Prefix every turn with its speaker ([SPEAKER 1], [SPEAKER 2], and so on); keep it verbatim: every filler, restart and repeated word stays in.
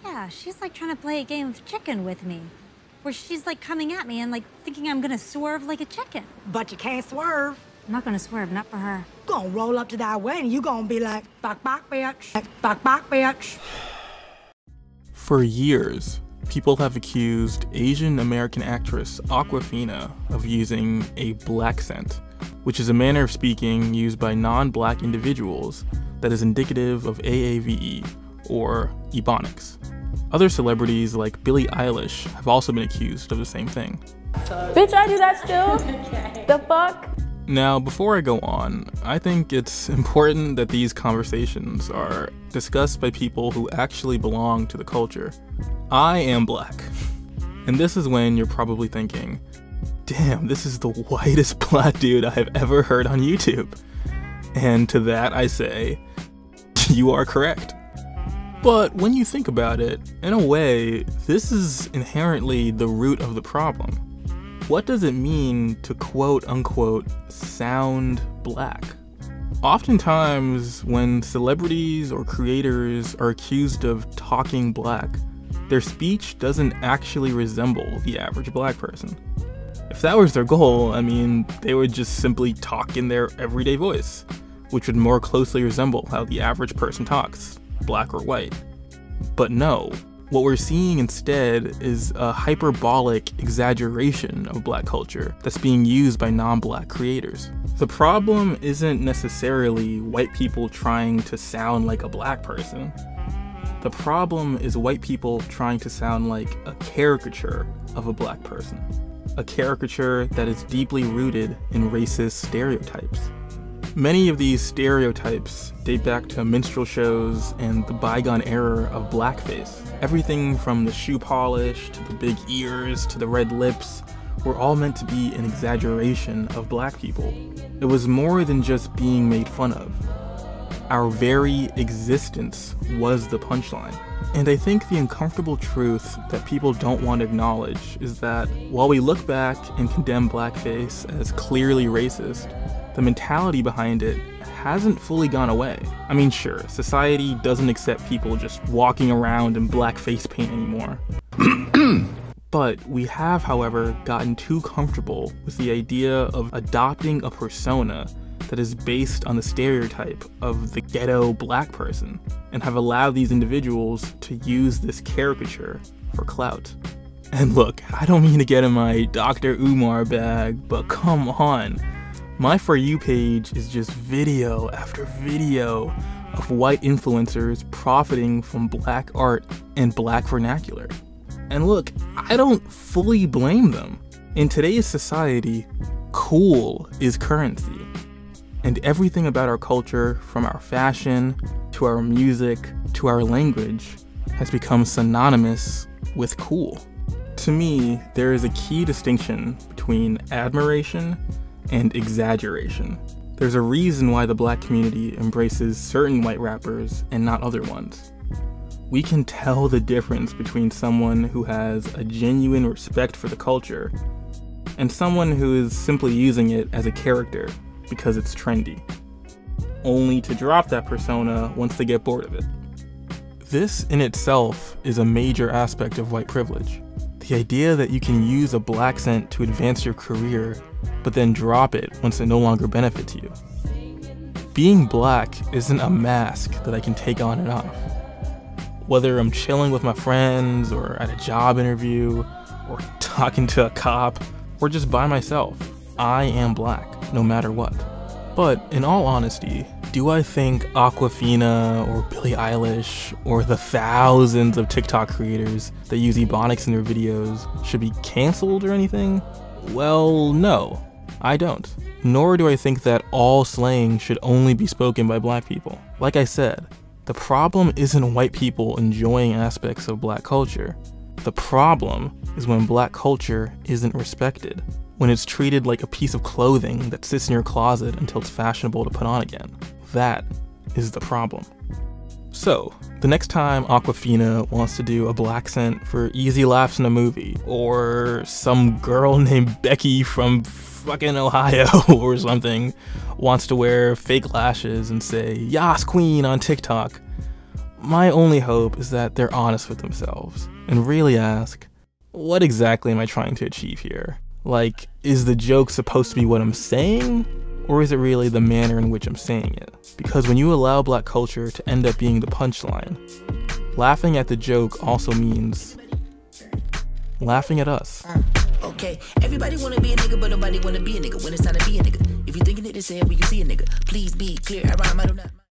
[SPEAKER 1] Yeah, she's like trying to play a game of chicken with me. Where she's like coming at me and like thinking I'm gonna swerve like a chicken.
[SPEAKER 2] But you can't swerve.
[SPEAKER 1] I'm not gonna swerve, not for her.
[SPEAKER 2] You gonna roll up to that way and you gonna be like, back, back, bitch. Back, back, bitch.
[SPEAKER 3] For years, people have accused Asian American actress Awkwafina of using a blaccent, which is a manner of speaking used by non-black individuals that is indicative of A A V E, or Ebonics. Other celebrities like Billie Eilish have also been accused of the same thing.
[SPEAKER 4] Bitch, I do that still? Okay. The fuck?
[SPEAKER 3] Now, before I go on, I think it's important that these conversations are discussed by people who actually belong to the culture. I am black. And this is when you're probably thinking, damn, this is the whitest black dude I have ever heard on YouTube. And to that I say, you are correct. But when you think about it, in a way, this is inherently the root of the problem. What does it mean to quote-unquote sound black? Oftentimes, when celebrities or creators are accused of talking black, their speech doesn't actually resemble the average black person. If that was their goal, I mean, they would just simply talk in their everyday voice, which would more closely resemble how the average person talks, black or white. But no. What we're seeing instead is a hyperbolic exaggeration of black culture that's being used by non-black creators. The problem isn't necessarily white people trying to sound like a black person. The problem is white people trying to sound like a caricature of a black person. A caricature that is deeply rooted in racist stereotypes. Many of these stereotypes date back to minstrel shows and the bygone era of blackface. Everything from the shoe polish, to the big ears, to the red lips, were all meant to be an exaggeration of black people. It was more than just being made fun of. Our very existence was the punchline. And I think the uncomfortable truth that people don't want to acknowledge is that while we look back and condemn blackface as clearly racist, the mentality behind it hasn't fully gone away. I mean, sure, society doesn't accept people just walking around in black face paint anymore. But we have, however, gotten too comfortable with the idea of adopting a persona that is based on the stereotype of the ghetto black person, and have allowed these individuals to use this caricature for clout. And look, I don't mean to get in my Doctor Umar bag, but come on. My For You page is just video after video of white influencers profiting from black art and black vernacular. And look, I don't fully blame them. In today's society, cool is currency. And everything about our culture, from our fashion, to our music, to our language, has become synonymous with cool. To me, there is a key distinction between admiration and exaggeration. There's a reason why the black community embraces certain white rappers and not other ones. We can tell the difference between someone who has a genuine respect for the culture and someone who is simply using it as a character because it's trendy, only to drop that persona once they get bored of it. This in itself is a major aspect of white privilege. The idea that you can use a blaccent to advance your career, but then drop it once it no longer benefits you. Being black isn't a mask that I can take on and off. Whether I'm chilling with my friends, or at a job interview, or talking to a cop, or just by myself, I am black, no matter what. But in all honesty, do I think Awkwafina or Billie Eilish or the thousands of TikTok creators that use Ebonics in their videos should be cancelled or anything? Well, no, I don't. Nor do I think that all slang should only be spoken by black people. Like I said, the problem isn't white people enjoying aspects of black culture. The problem is when black culture isn't respected. When it's treated like a piece of clothing that sits in your closet until it's fashionable to put on again. That is the problem. So, the next time Awkwafina wants to do a blaccent for easy laughs in a movie, or some girl named Becky from fucking Ohio or something wants to wear fake lashes and say, "Yas queen" on TikTok, My only hope is that they're honest with themselves and really ask, what exactly am I trying to achieve here? Like, is the joke supposed to be what I'm saying? Or is it really the manner in which I'm saying it? Because when you allow black culture to end up being the punchline, laughing at the joke also means laughing at us.
[SPEAKER 5] Okay, everybody wanna be a nigga, but nobody wanna be a nigga when it's time to be a nigga. If you thinking it is said, when you see a nigga, please be clear. I rhyme, I do not.